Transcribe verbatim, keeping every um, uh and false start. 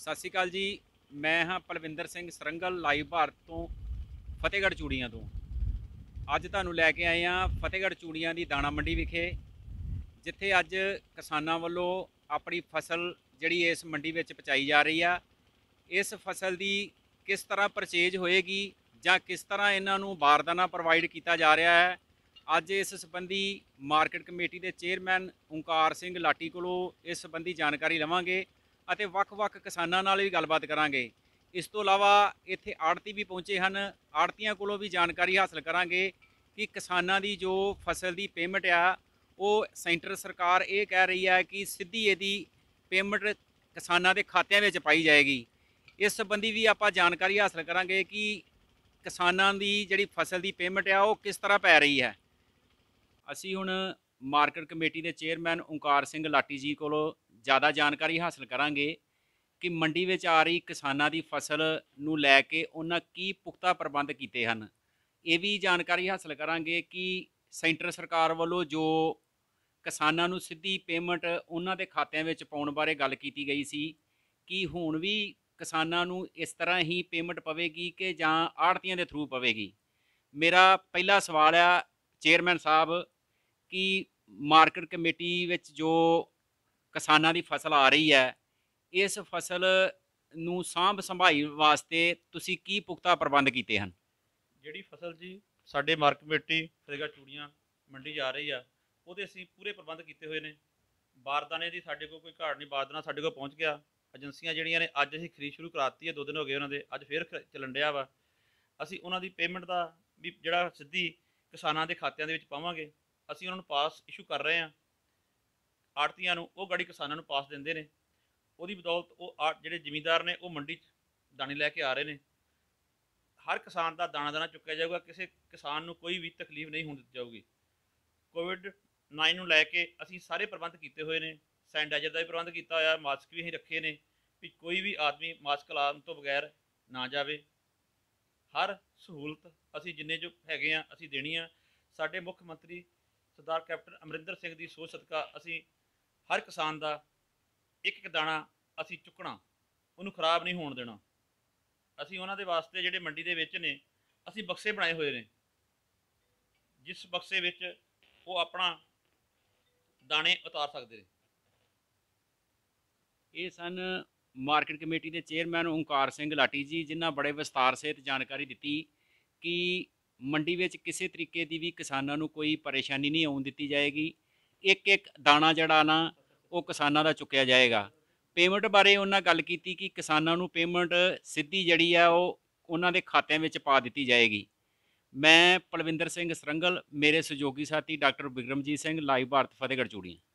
ਸਤਿ ਸ਼੍ਰੀ ਅਕਾਲ ਜੀ। ਮੈਂ ਹਾਂ ਪਲਵਿੰਦਰ ਸਿੰਘ ਸਰੰਗਲ, ਲਾਈਵ ਭਾਰਤ ਤੋਂ, ਫਤਿਹਗੜ੍ਹ ਚੂੜੀਆਂ ਤੋਂ। ਅੱਜ ਤੁਹਾਨੂੰ ਲੈ ਕੇ ਆਏ ਹਾਂ ਫਤਿਹਗੜ੍ਹ ਚੂੜੀਆਂ ਦੀ ਦਾਣਾ ਮੰਡੀ ਵਿਖੇ, ਜਿੱਥੇ ਅੱਜ ਕਿਸਾਨਾਂ ਵੱਲੋਂ ਆਪਣੀ ਫਸਲ ਜਿਹੜੀ ਇਸ ਮੰਡੀ ਵਿੱਚ ਪਹੁੰਚਾਈ ਜਾ ਰਹੀ ਆ। ਇਸ ਫਸਲ ਦੀ ਕਿਸ ਤਰ੍ਹਾਂ ਪਰਚੇਜ ਹੋਏਗੀ ਜਾਂ ਕਿਸ ਤਰ੍ਹਾਂ ਇਹਨਾਂ ਨੂੰ ਬਾਰਦਾਨਾ ਪ੍ਰੋਵਾਈਡ ਕੀਤਾ ਜਾ ਰਿਹਾ ਹੈ, ਅੱਜ ਇਸ ਸੰਬੰਧੀ ਮਾਰਕੀਟ ਕਮੇਟੀ ਦੇ ਚੇਅਰਮੈਨ ਓਂਕਾਰ ਸਿੰਘ ਲਾਟੀ ਕੋਲੋਂ ਇਸ ਸੰਬੰਧੀ ਜਾਣਕਾਰੀ ਲਵਾਂਗੇ ਅਤੇ ਵੱਖ-ਵੱਖ ਕਿਸਾਨਾਂ ਨਾਲ ਵੀ ਗੱਲਬਾਤ ਕਰਾਂਗੇ। ਇਸ ਤੋਂ ਇਲਾਵਾ ਇੱਥੇ ਆੜਤੀ ਵੀ ਪਹੁੰਚੇ ਹਨ, ਆੜਤੀਆਂ ਕੋਲੋਂ ਵੀ ਜਾਣਕਾਰੀ ਹਾਸਲ ਕਰਾਂਗੇ ਕਿ ਕਿਸਾਨਾਂ ਦੀ ਜੋ ਫਸਲ ਦੀ ਪੇਮੈਂਟ ਆ ਉਹ ਸੈਂਟਰ ਸਰਕਾਰ ਇਹ ਕਹਿ ਰਹੀ ਹੈ ਕਿ ਸਿੱਧੀ ਇਹਦੀ ਪੇਮੈਂਟ ਕਿਸਾਨਾਂ ਦੇ ਖਾਤਿਆਂ ਵਿੱਚ ਪਾਈ ਜਾਏਗੀ। ਇਸ ਸੰਬੰਧੀ ਵੀ ਆਪਾਂ ਜਾਣਕਾਰੀ ਹਾਸਲ ਕਰਾਂਗੇ ਕਿ ਕਿਸਾਨਾਂ ਦੀ ਜਿਹੜੀ ਫਸਲ ਦੀ ਪੇਮੈਂਟ ਆ ਉਹ ਕਿਸ ਤਰ੍ਹਾਂ ਪੈ ਰਹੀ ਹੈ। ਅਸੀਂ ਹੁਣ ਮਾਰਕੀਟ ਕਮੇਟੀ ਦੇ ਚੇਅਰਮੈਨ ਓਂਕਾਰ ਸਿੰਘ ਲਾਟੀ ਜੀ ਕੋਲੋਂ ज़्यादा जानकारी हासिल करांगे कि मंडी में आ रही किसानों की फसल नूं लैके उन्हां की पुख्ता प्रबंध किए हैं। ये भी जानकारी हासिल करांगे कि सेंटर सरकार वालों जो किसानों नूं सीधी पेमेंट उन्हां दे खात्यां विच पाउण बारे गल कीती गई सी कि हुण भी किसानों नूं इस तरह ही पेमेंट पवेगी कि जां आड़तियां दे थ्रू पवेगी। मेरा पहला सवाल है चेयरमैन साहब कि मार्केट कमेटी विच जो किसानों की फसल आ रही है, इस फसल नूं सांभ संभाई वास्ते तुसीं की पुख्ता प्रबंध कीते हैं? ਜਿਹੜੀ ਫਸਲ ਜੀ ਸਾਡੇ ਮਾਰਕੀਟ ਕਮੇਟੀ ਫਤਿਹਗੜ੍ਹ ਚੂੜੀਆਂ ਮੰਡੀ ਜਾ ਰਹੀ ਆ, ਉਹਦੇ ਅਸੀਂ ਪੂਰੇ ਪ੍ਰਬੰਧ ਕੀਤੇ ਹੋਏ ਨੇ। ਬਾਰਦਾਨੇ ਦੀ ਸਾਡੇ ਕੋਲ ਕੋਈ ਘਾਟ ਨਹੀਂ, ਬਾਰਦਾਨਾ ਸਾਡੇ ਕੋਲ ਪਹੁੰਚ ਗਿਆ। ਏਜੰਸੀਆਂ ਜਿਹੜੀਆਂ ਨੇ ਅੱਜ ਅਸੀਂ ਖਰੀਦ ਸ਼ੁਰੂ ਕਰਾਤੀ ਹੈ, ਦੋ ਦਿਨ ਹੋ ਗਏ ਉਹਨਾਂ ਦੇ, ਅੱਜ ਫੇਰ ਚੱਲਣ ਡਿਆ ਵਾ। ਅਸੀਂ ਉਹਨਾਂ ਦੀ ਪੇਮੈਂਟ ਦਾ ਵੀ ਜਿਹੜਾ ਸਿੱਧੀ ਕਿਸਾਨਾਂ ਦੇ ਖਾਤਿਆਂ ਦੇ ਵਿੱਚ ਪਾਵਾਂਗੇ, ਅਸੀਂ ਉਹਨਾਂ ਨੂੰ ਪਾਸ ਇਸ਼ੂ ਕਰ ਰਹੇ ਹਾਂ। ਆੜਤੀਆਂ ਨੂੰ ਉਹ ਗਾੜੀ ਕਿਸਾਨਾਂ ਨੂੰ ਪਾਸ ਦਿੰਦੇ ਨੇ, ਉਹਦੀ ਬਦੌਲਤ ਉਹ ਆ ਜਿਹੜੇ ਜ਼ਿਮੀਂਦਾਰ ਨੇ ਉਹ ਮੰਡੀ 'ਚ ਦਾਣੇ ਲੈ ਕੇ ਆ ਰਹੇ ਨੇ। ਹਰ ਕਿਸਾਨ ਦਾ ਦਾਣਾ ਦਾਣਾ ਚੁੱਕਿਆ ਜਾਊਗਾ, ਕਿਸੇ ਕਿਸਾਨ ਨੂੰ ਕੋਈ ਵੀ ਤਕਲੀਫ ਨਹੀਂ ਹੋਣ ਦਿੱਤੀ ਜਾਊਗੀ। ਕੋਵਿਡ ਨਾਈਨ ਨੂੰ ਲੈ ਕੇ ਅਸੀਂ ਸਾਰੇ ਪ੍ਰਬੰਧ ਕੀਤੇ ਹੋਏ ਨੇ, ਸੈਨੀਟਾਈਜ਼ਰ ਦਾ ਵੀ ਪ੍ਰਬੰਧ ਕੀਤਾ ਹੋਇਆ, ਮਾਸਕ ਵੀ ਅਸੀਂ ਰੱਖੇ ਨੇ ਵੀ ਕੋਈ ਵੀ ਆਦਮੀ ਮਾਸਕ ਲਾਉਣ ਤੋਂ ਬਗੈਰ ਨਾ ਜਾਵੇ। ਹਰ ਸਹੂਲਤ ਅਸੀਂ ਜਿੰਨੇ ਜੋ ਹੈਗੇ ਆ ਅਸੀਂ ਦੇਣੀ ਆ। ਸਾਡੇ ਮੁੱਖ ਮੰਤਰੀ ਸਰਦਾਰ ਕੈਪਟਨ ਅਮਰਿੰਦਰ ਸਿੰਘ ਦੀ ਸੋਚ ਸਦਕਾ ਅਸੀਂ ਹਰ ਕਿਸਾਨ ਦਾ ਇੱਕ ਇੱਕ ਦਾਣਾ ਅਸੀਂ ਚੁੱਕਣਾ, ਉਹਨੂੰ ਖਰਾਬ ਨਹੀਂ ਹੋਣ ਦੇਣਾ। ਅਸੀਂ ਉਹਨਾਂ ਦੇ ਵਾਸਤੇ ਜਿਹੜੇ ਮੰਡੀ ਦੇ ਵਿੱਚ ਨੇ ਅਸੀਂ ਬਕਸੇ ਬਣਾਏ ਹੋਏ ਨੇ, ਜਿਸ ਬਕਸੇ ਵਿੱਚ ਉਹ ਆਪਣਾ ਦਾਣੇ ਉਤਾਰ ਸਕਦੇ ਨੇ। ये सन मार्केट कमेटी के चेयरमैन ओंकार सिंह लाटी जी, जिन्हें बड़े विस्तार सहित जानकारी दी कि मंडी में किसी तरीके की भी किसानों को कोई परेशानी नहीं आउण दी जाएगी। एक एक दाना जड़ा ना वो किसानों का चुकया जाएगा। पेमेंट बारे उन्होंने गल की कि किसानों को पेमेंट सीधी जड़ी है वो उन्होंने खात्यां में पा दी जाएगी। मैं पलविंदर सिंह सरंगल, मेरे सहयोगी साथी डॉक्टर बिक्रमजीत सिंह, लाइव भारत, फतेहगढ़ चूड़ियां।